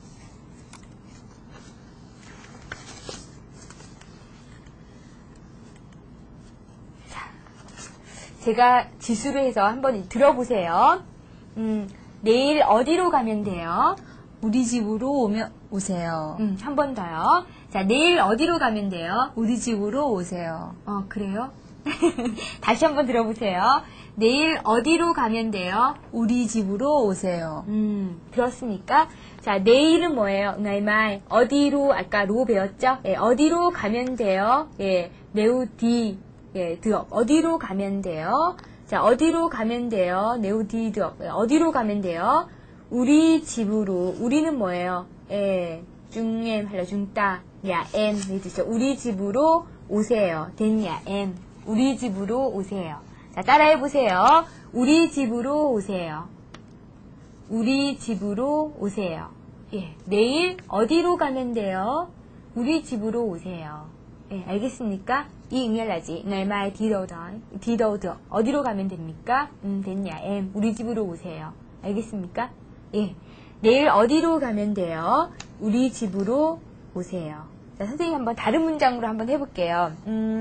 자, 제가 지수를 해서 한번 들어보세요. 내일 어디로 가면 돼요? 우리 집으로 오세요. 한 번 더요. 자, 내일 어디로 가면 돼요? 우리 집으로 오세요. 그래요? 다시 한번 들어보세요. 내일 어디로 가면 돼요? 우리 집으로 오세요. 들었습니까? 자, 내일은 뭐예요? 나이마이. 어디로, 아까 로 배웠죠? 예, 어디로 가면 돼요? 예, 네우 디. 예, 드업. 어디로 가면 돼요? 자, 어디로 가면 돼요? 네우 디 드업. 어디로 가면 돼요? 우리 집으로. 우리는 뭐예요? 예, 중엠, 할라, 중따, 야, 엠. 해주죠. 우리 집으로 오세요. 된야, 엠. 우리 집으로 오세요. 자, 따라해보세요. 우리 집으로 오세요. 우리 집으로 오세요. 예, 내일 어디로 가면 돼요? 우리 집으로 오세요. 예, 알겠습니까? 이 응열라지, 날마의 디더우더. 어디로 가면 됩니까? 됐냐, 엠. 우리 집으로 오세요. 알겠습니까? 예, 내일 어디로 가면 돼요? 우리 집으로 오세요. 자, 선생님 한번 다른 문장으로 한번 해볼게요.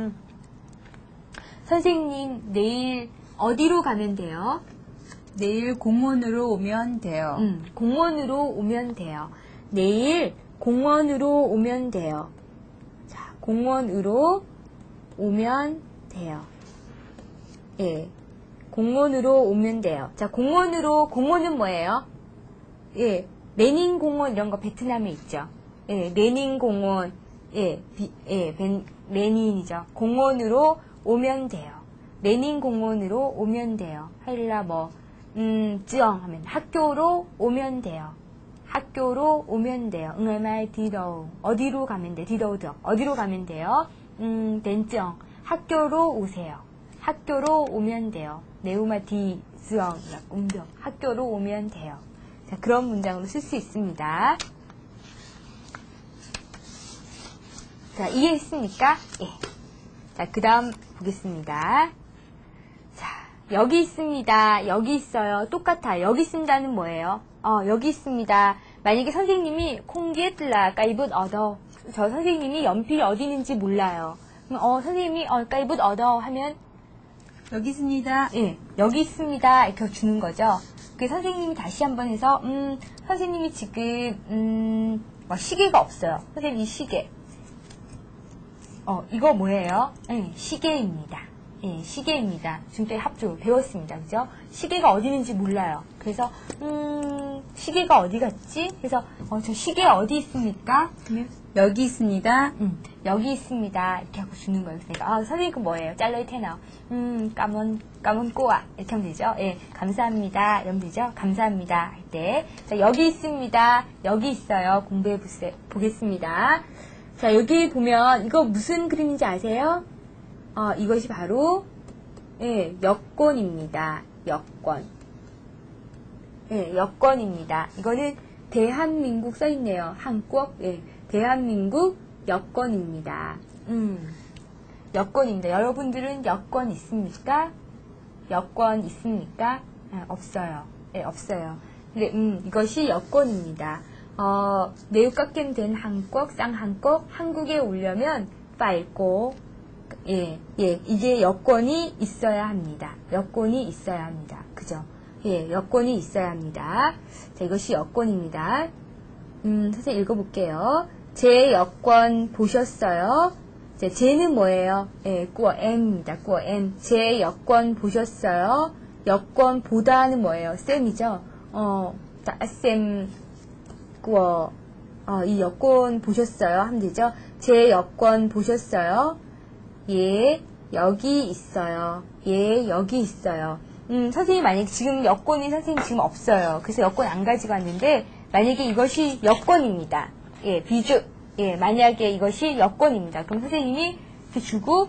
선생님, 내일 어디로 가면 돼요? 내일 공원으로 오면 돼요. 공원으로 오면 돼요. 내일 공원으로 오면 돼요. 자, 공원으로 오면 돼요. 예. 공원으로 오면 돼요. 자, 공원은 뭐예요? 예. 레닌 공원 이런 거 베트남에 있죠. 예. 레닌 공원. 예. 레닌이죠. 공원으로 오면 돼요. 레닌 공원으로 오면 돼요. 하일라 쯔엉 하면 학교로 오면 돼요. 학교로 오면 돼요. 응얼말 디더우. 어디로 가면 돼? 디더우드. 어디로 가면 돼요? 덴쯔엉. 학교로 오세요. 학교로 오면 돼요. 네우마 디즈엉. 음병. 학교로 오면 돼요. 자, 그런 문장으로 쓸 수 있습니다. 자, 이해했습니까? 예. 자, 그 다음 보겠습니다. 자, 여기 있습니다. 여기 있어요. 똑같아요. 여기 있습니다는 뭐예요? 여기 있습니다. 만약에 선생님이 콩기에틀라 까이붓 얻어. 저 선생님이 연필이 어디 있는지 몰라요. 그럼 선생님이 까이붓 얻어 하면 여기 있습니다. 예, 여기 있습니다. 이렇게 주는 거죠. 그 선생님이 다시 한번 해서 선생님이 지금 시계가 없어요. 선생님 시계. 이거 뭐예요? 시계입니다. 예, 시계입니다. 지금까지 합주 배웠습니다. 그죠? 시계가 어디 있는지 몰라요. 그래서 시계가 어디 갔지? 그래서 저 시계 어디 있습니까? 여기 있습니다. 여기 있습니다. 이렇게 하고 주는 거예요. 그러니까 선생님 그 뭐예요? 잘라이 테나. 까몬 꼬아 이렇게 하면 되죠. 예, 감사합니다. 이러면 되죠. 감사합니다 할 때. 자, 여기 있습니다. 여기 있어요. 공부해 보겠습니다. 자, 여기 보면 이거 무슨 그림인지 아세요? 이것이 바로 예, 여권입니다. 여권. 예, 여권입니다. 이거는 대한민국 써있네요. 한국. 예, 대한민국 여권입니다. 여권입니다. 여러분들은 여권 있습니까? 여권 있습니까? 없어요. 예, 없어요. 근데 이것이 여권입니다. 내육각견 된 한국, 쌍한국, 한국에 오려면 빨고 예, 이게 여권이 있어야 합니다. 여권이 있어야 합니다. 그죠? 예, 여권이 있어야 합니다. 자, 이것이 여권입니다. 선생님 읽어볼게요. 제 여권 보셨어요? 제는 뭐예요? 예, 꾸어엠입니다. 꾸어엠. 제 여권 보셨어요? 여권 보다는 뭐예요? 쌤이죠? 쌤, 꾸어. 이 여권 보셨어요? 하면 되죠? 제 여권 보셨어요? 예, 여기 있어요. 예, 여기 있어요. 선생님 만약에 지금 여권이 선생님 지금 없어요. 그래서 여권 안 가지고 왔는데 만약에 이것이 여권입니다. 예, 비주. 예, 만약에 이것이 여권입니다. 그럼 선생님이 이렇게 주고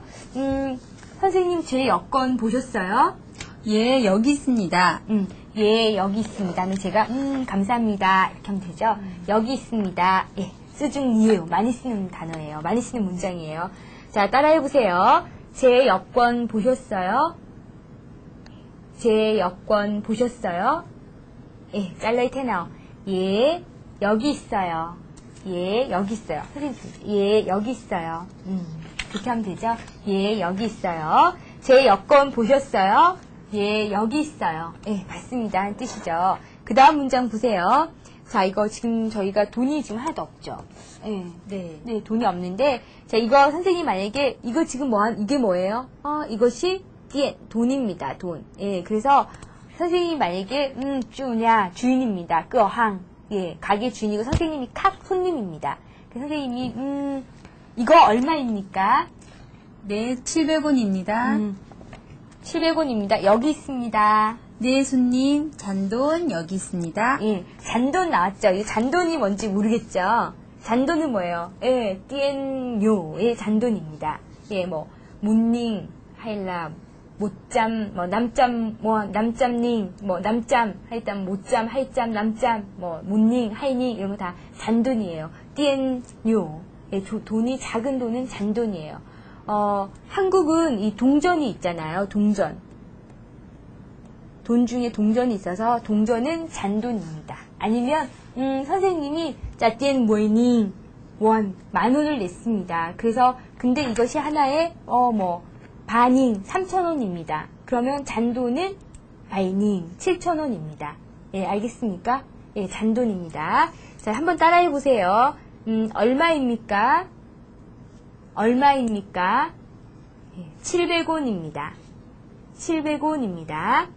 선생님 제 여권 보셨어요? 예, 여기 있습니다. 예, 여기 있습니다. 하면 제가 감사합니다. 이렇게 하면 되죠. 여기 있습니다. 예, 쓰중니에요. 많이 쓰는 단어예요. 많이 쓰는 문장이에요. 자, 따라해보세요. 제 여권 보셨어요? 제 여권 보셨어요? 예, 잘라이 테나오. 예, 여기 있어요. 예, 여기 있어요. 선생님, 예, 여기 있어요. 그렇게 하면 되죠? 예, 여기 있어요. 제 여권 보셨어요? 예, 여기 있어요. 예, 맞습니다. 하는 뜻이죠. 그 다음 문장 보세요. 자, 이거 지금 저희가 돈이 지금 하나도 없죠. 예, 네, 돈이 없는데, 자, 이거 선생님 만약에, 이거 지금 이게 뭐예요? 이것이, 돈입니다, 돈. 예, 그래서, 선생님이 만약에, 주인입니다. 끄어항. 예, 가게 주인이고, 선생님이 손님입니다. 선생님이, 이거 얼마입니까? 네, 700원입니다. 700원입니다. 여기 있습니다. 네, 손님, 잔돈 여기 있습니다. 예, 잔돈 나왔죠? 이 잔돈이 뭔지 모르겠죠? 잔돈은 뭐예요? 예, 띠엔요의 잔돈입니다. 예, 문닝, 하일라, 못잠, 남잠, 남잠닝, 남잠, 하이땀, 못잠, 하이잠, 남잠, 못닝, 하이닝, 이런 거 다 잔돈이에요. 띠엔요. 예, 돈이, 작은 돈은 잔돈이에요. 한국은 이 동전이 있잖아요. 동전. 돈 중에 동전이 있어서 동전은 잔돈입니다. 아니면 선생님이 짜띠엔 모이닝 원 10,000원을 냈습니다. 그래서 근데 이것이 하나에 반잉 3,000원입니다. 그러면 잔돈은 바이닝 7,000원입니다. 예, 알겠습니까? 예, 잔돈입니다. 자, 한번 따라해 보세요. 얼마입니까? 얼마입니까? 700원입니다. 700원입니다.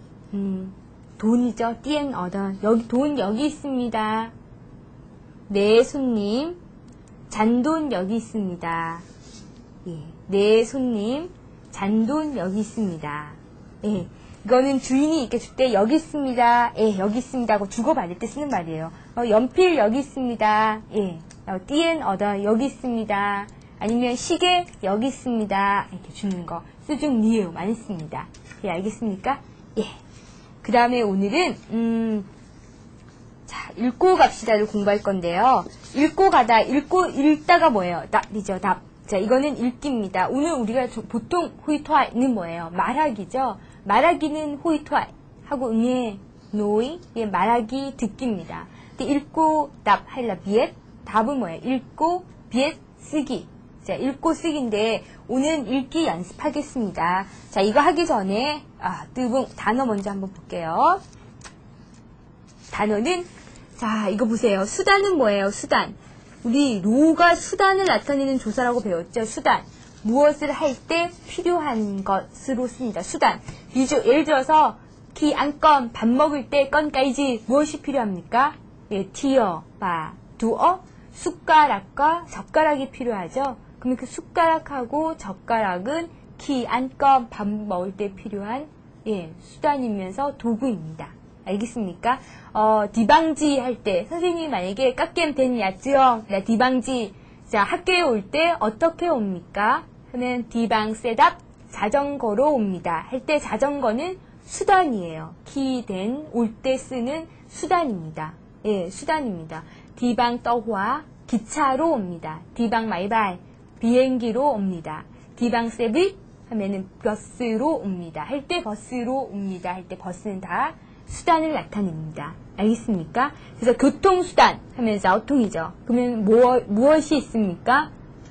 돈이죠. 띠엔 어던. 여기 돈 여기 있습니다. 네, 손님. 잔돈 여기 있습니다. 예. 네, 손님. 잔돈 여기 있습니다. 예. 이거는 주인이 이렇게 줄 때 여기 있습니다. 예, 여기 있습니다 하고 주고받을 때 쓰는 말이에요. 연필 여기 있습니다. 예. 띠엔 어던 여기 있습니다. 아니면 시계 여기 있습니다. 이렇게 주는 거. 쓰중 니에요. 많이 씁니다. 예, 알겠습니까? 예. 그 다음에 오늘은, 자, 읽고 갑시다를 공부할 건데요. 읽고 가다, 읽다가 뭐예요? 답이죠, 답. 자, 이거는 읽기입니다. 오늘 우리가 보통 호이토아이는 뭐예요? 말하기죠. 말하기는 호이토아이 하고 응애, 노이, 예, 말하기, 듣기입니다. 근데 읽고 답, 할라, 비엣, 답은 뭐예요? 읽고, 비엣, 쓰기. 자, 읽고 쓰기인데 오늘 읽기 연습하겠습니다. 자, 이거 하기 전에 뜨붕 단어 먼저 한번 볼게요. 단어는 자, 이거 보세요. 수단은 뭐예요? 수단. 우리 로가 수단을 나타내는 조사라고 배웠죠. 수단. 무엇을 할 때 필요한 것으로 씁니다. 수단. 예를 들어서 기 안건 밥 먹을 때 건까지 무엇이 필요합니까? 예, 티어, 바, 두어, 숟가락과 젓가락이 필요하죠. 그러면 그 숟가락하고 젓가락은 기, 안건, 밥 먹을 때 필요한 예, 수단이면서 도구입니다. 알겠습니까? 디방지 할 때 선생님이 만약에 깎겜 된 야쯔영, 나 디방지 자 학교에 올 때 어떻게 옵니까? 하면 디방 셋업 자전거로 옵니다. 할 때 자전거는 수단이에요. 기된 올 때 쓰는 수단입니다. 예, 수단입니다. 디방 떠화 기차로 옵니다. 디방 마이바이 비행기로 옵니다. 디방 세비 하면은 버스로 옵니다. 할 때 버스로 옵니다. 할 때 버스는 다 수단을 나타냅니다. 알겠습니까? 그래서 교통수단 하면서 아우통이죠. 그러면 무엇이 있습니까?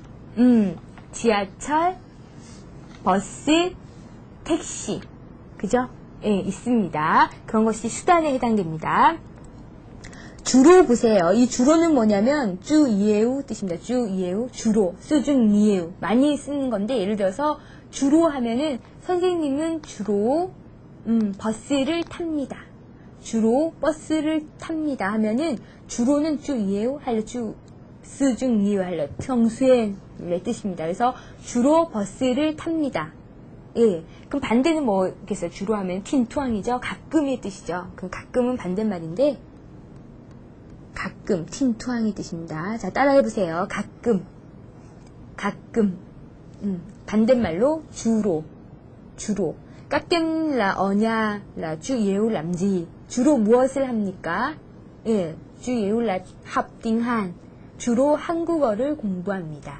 지하철, 버스, 택시. 그죠? 예, 있습니다. 그런 것이 수단에 해당됩니다. 주로 보세요. 이 주로는 뭐냐면 주 이에우 뜻입니다. 주 이에우 주로 수중 이에우 많이 쓰는 건데 예를 들어서 주로 하면은 선생님은 주로 버스를 탑니다. 주로 버스를 탑니다 하면은 주로는 주 이에우 할래 주 수중 이에우 할래 평소에의 뜻입니다. 그래서 주로 버스를 탑니다. 예. 그럼 반대는 뭐겠어요? 주로 하면 틴투항이죠. 가끔의 뜻이죠. 그럼 가끔은 반대말인데 가끔, 틴투항의 뜻입니다. 자, 따라해보세요. 가끔, 반대말로 주로. 깎겜라, 어냐라, 주 예울람지. 주로 무엇을 합니까? 예, 주 예울라, 합딩한. 주로 한국어를 공부합니다.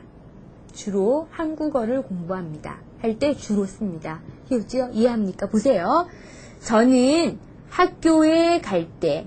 할 때 주로 씁니다. 이해했죠? 이해합니까? 보세요. 저는 학교에 갈 때,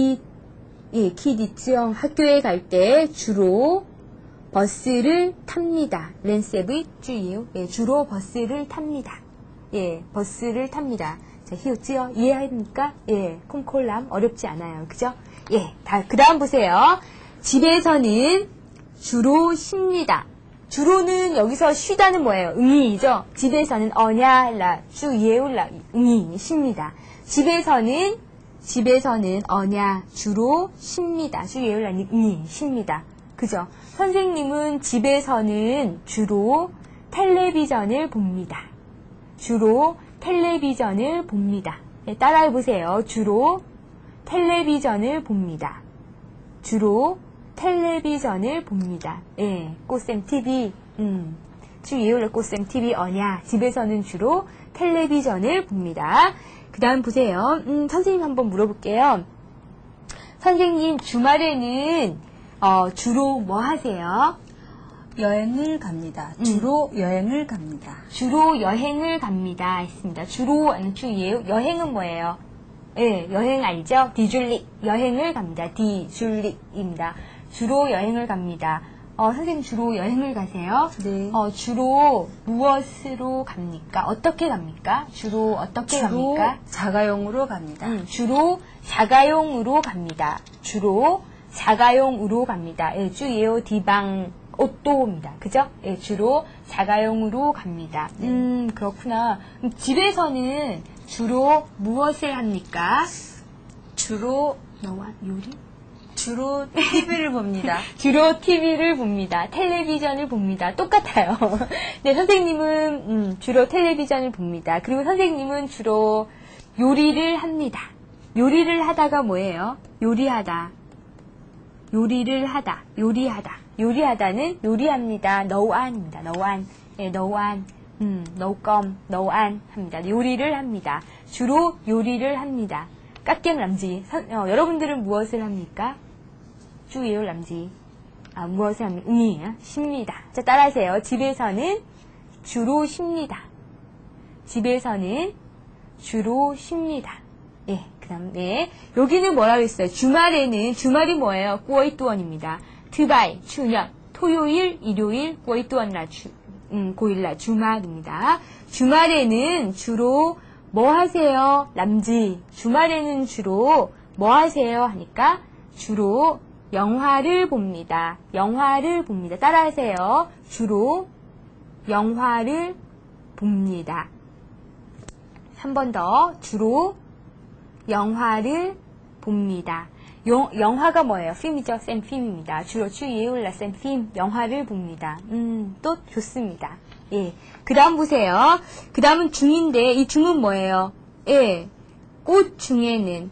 키디츠형 학교에 갈 때 주로 버스를 탑니다. 렌세브이 주이요. 예, 주로 버스를 탑니다. 예, 버스를 탑니다. 자, 히오지요? 이해합니까? 예, 콩콜람 어렵지 않아요. 그죠? 예, 그 다음 보세요. 집에서는 주로 쉽니다. 주로는 여기서 쉬다는 뭐예요? 응이죠? 집에서는 어냐라, 주예울라, 응이, 쉽니다. 집에서는 어냐, 주로 쉽니다. 주예울라, 응이, 쉽니다. 그죠? 선생님은 집에서는 주로 텔레비전을 봅니다. 네, 따라해보세요. 주로 텔레비전을 봅니다. 예, 꽃샘 TV, 주예울라 꽃샘 TV 어냐, 집에서는 주로 텔레비전을 봅니다. 그 다음 보세요. 선생님 한번 물어볼게요. 선생님, 주말에는, 주로 뭐 하세요? 여행을 갑니다. 주로 여행을 갑니다. 했습니다. 여행은 뭐예요? 예, 여행 알죠? 디줄릭. 여행을 갑니다. 디줄릭입니다. 주로 여행을 갑니다. 선생님 주로 여행을 가세요? 네. 주로 무엇으로 갑니까? 어떻게 갑니까? 주로 자가용으로 갑니다. 주로 자가용으로 갑니다. 예, 주예요 디방 오또입니다. 그죠? 예, 주로 자가용으로 갑니다. 그렇구나. 그럼 집에서는 주로 무엇을 합니까? 주로 너와 요리? 주로 TV를 봅니다. 주로 TV를 봅니다. 텔레비전을 봅니다. 똑같아요. 네, 선생님은 주로 텔레비전을 봅니다. 그리고 선생님은 주로 요리를 합니다. 요리를 하다가 뭐예요? 요리하다. 요리를 하다. 요리하다. 요리하다는 요리합니다. 너우안입니다. 너우안. 예, 너우안. 너우껌. 너우안 합니다. 요리를 합니다. 주로 요리를 합니다. 깎겜 람지. 여러분들은 무엇을 합니까? 주요 람지. 무엇을 합니까? 쉽니다. 자, 따라하세요. 집에서는 주로 쉽니다. 집에서는 주로 쉽니다. 예, 그 다음에, 여기는 뭐라고 했어요? 주말이 뭐예요? 꾸어이뚜원입니다. 트바이, 추녁, 토요일, 일요일, 꾸어이뚜원라, 고일라, 주말입니다. 주말에는 주로 뭐 하세요? 람지. 주말에는 주로 뭐 하세요? 하니까 주로 영화를 봅니다. 영화를 봅니다. 따라하세요. 주로 영화를 봅니다. 한 번 더. 주로 영화를 봅니다. 영화가 뭐예요? ფილ이죠? 쌤필입니다. 주로 주예울라 쌤필 영화를 봅니다. 또 좋습니다. 예. 그 다음 보세요. 그 다음은 중인데, 이 중은 뭐예요? 예. 꽃 중에는,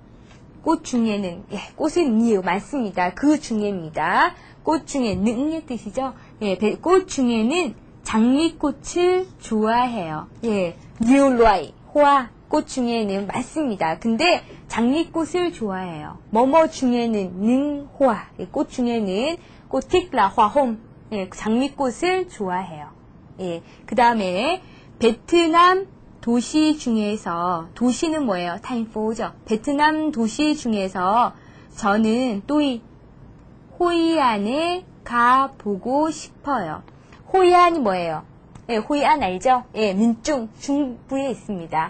예. 꽃은 니요. 많습니다. 그 중에입니다. 꽃 중에, 능의 뜻이죠? 예. 꽃 중에는 장미꽃을 좋아해요. 예. 니올로아이, 호아, 꽃 중에는 많습니다. 근데 장미꽃을 좋아해요. 뭐뭐 중에는 능호아, 예. 꽃 중에는 꽃틱라 화홈, 예. 장미꽃을 좋아해요. 예, 그 다음에 베트남 도시 중에서 도시는 뭐예요? 타임포죠. 베트남 도시 중에서 저는 또이 호이안에 가보고 싶어요. 호이안이 뭐예요? 예, 호이안 알죠? 예, 민중 중부에 있습니다.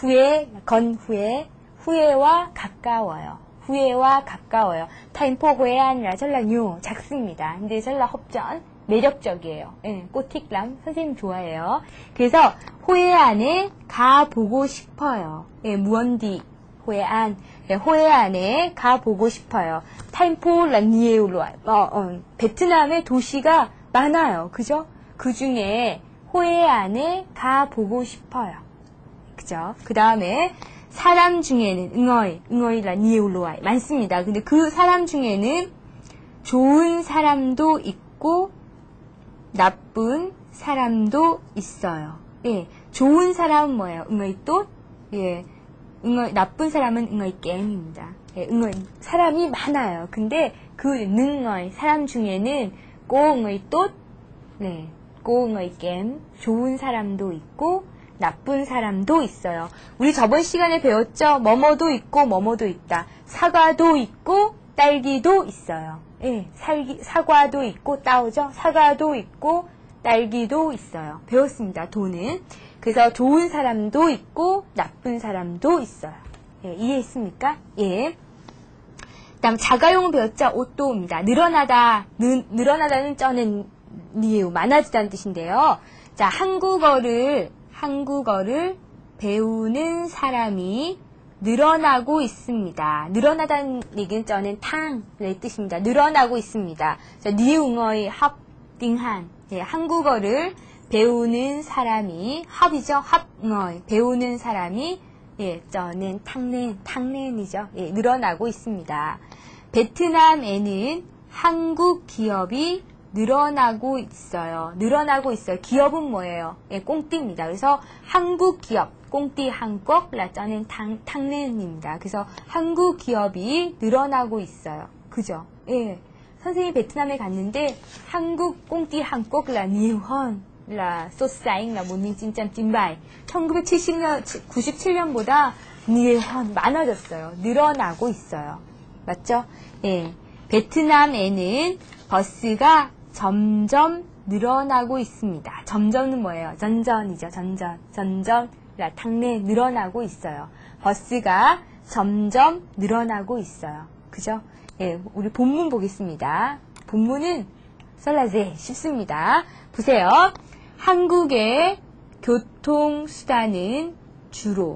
후에와 가까워요. 후에와 가까워요. 타임포 호이안이라 전라뉴 작습니다. 근데 전라 협전 매력적이에요. 예, 꼬틱람 선생님 좋아해요. 그래서 호해안에 가보고 싶어요. 예, 무언디 호해안, 예, 호해안에 가보고 싶어요. 타임포 란니에울로 베트남의 도시가 많아요. 그죠? 그 중에 호해안에 가보고 싶어요. 그죠? 그 다음에 사람 중에는 응어이 란니에울로아이 많습니다. 근데 그 사람 중에는 좋은 사람도 있고 나쁜 사람도 있어요. 예, 좋은 사람은 뭐예요? 응의 또, 예, 나쁜 사람은 응의 겜입니다. 예, 사람이 많아요. 근데 그 능의 사람 중에는 꼬응의 또, 네, 꼬응의 겜, 좋은 사람도 있고 나쁜 사람도 있어요. 우리 저번 시간에 배웠죠? 뭐뭐도 있고 뭐뭐도 있다. 사과도 있고 딸기도 있어요. 예, 사과도 있고 따오죠. 사과도 있고 딸기도 있어요. 배웠습니다. 도는. 그래서 좋은 사람도 있고 나쁜 사람도 있어요. 예, 이해했습니까? 예. 그다음 자가용 배웠죠. 오또입니다. 늘어나다는 쩌는 니에우 많아지다는 뜻인데요. 자, 한국어를 배우는 사람이 늘어나고 있습니다. 늘어나다는 얘기는 저는 탕의 뜻입니다. 늘어나고 있습니다. 니웅어의 합딩한 예, 한국어를 배우는 사람이 합이죠. 합어의 배우는 사람이 예, 저는 탕넨이죠. 예, 늘어나고 있습니다. 베트남에는 한국 기업이 늘어나고 있어요. 기업은 뭐예요? 예, 꽁띠입니다. 그래서 한국 기업 꽁띠 한국 라자는 탕넨입니다. 그래서 한국 기업이 늘어나고 있어요. 그죠? 예. 선생님이 베트남에 갔는데 한국 꽁띠 한국 라 니헌 라 소사잉 라 모닝 찐짬 찐바이 1997년보다 니헌 많아졌어요. 늘어나고 있어요. 맞죠? 예. 베트남에는 버스가 점점 늘어나고 있습니다. 점점은 뭐예요? 전전이죠. 전전 라 탕내 늘어나고 있어요. 버스가 점점 늘어나고 있어요. 그죠? 예, 우리 본문 보겠습니다. 본문은 설라제 쉽습니다. 보세요. 한국의 교통수단은 주로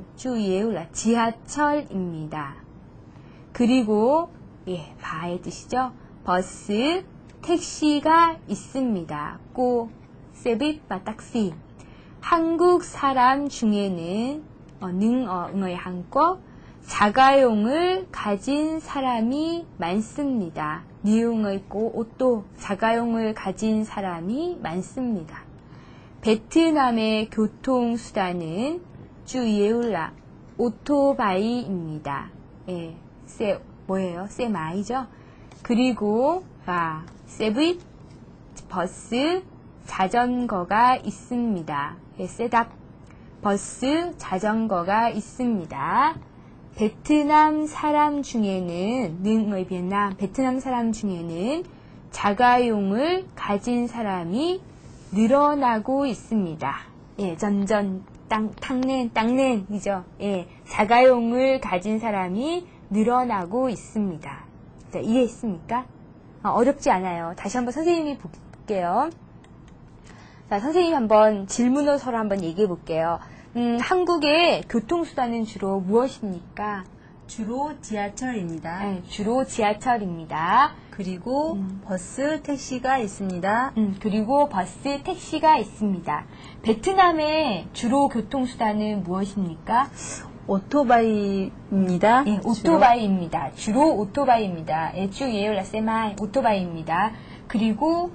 지하철입니다. 그리고 바의 뜻이죠. 버스, 택시가 있습니다. 꼬, 세빗, 마딱시. 한국 사람 중에는 응어의 한국 자가용을 가진 사람이 많습니다. 니응의 꼬, 오또 자가용을 가진 사람이 많습니다. 베트남의 교통수단은 주예울라 오토바이입니다. 뭐예요? 세마이죠? 그리고 세브잇 버스 자전거가 있습니다. 세답 버스 자전거가 있습니다. 베트남 사람 중에는 베트남 사람 중에는 자가용을 가진 사람이 늘어나고 있습니다. 점점 땅nen이죠. 자가용을 가진 사람이 늘어나고 있습니다. 자, 이해했습니까? 어렵지 않아요. 다시 한번 선생님이 볼게요. 자, 선생님이 한번 질문을 서로 한번 얘기해 볼게요. 한국의 교통수단은 주로 무엇입니까? 주로 지하철입니다. 주로 지하철입니다. 그리고 버스, 택시가 있습니다. 그리고 버스, 택시가 있습니다. 베트남의 주로 교통수단은 무엇입니까? 오토바이입니다. 오토바이입니다. 주로 오토바이입니다. 주예울라세마이 오토바이입니다. 그리고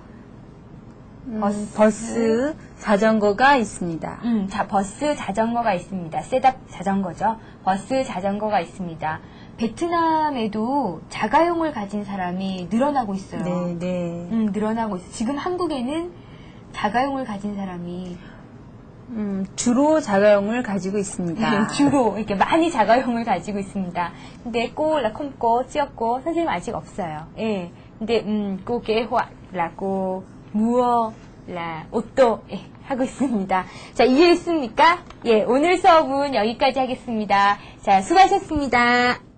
버스, 자전거가 있습니다. 버스, 자전거가 있습니다. 셋업 자전거죠. 버스, 자전거가 있습니다. 베트남에도 자가용을 가진 사람이 늘어나고 있어요. 네. 늘어나고 있어요. 지금 한국에는 자가용을 가진 사람이 주로 자가용을 가지고 있습니다. 주로 이렇게 많이 자가용을 가지고 있습니다. 근데 꼬라 콤꼬 찌었고 선생님 아직 없어요. 근데 꼬게화라고 무어라 옷도 하고 있습니다. 자, 이해했습니까? 오늘 수업은 여기까지 하겠습니다. 자, 수고하셨습니다.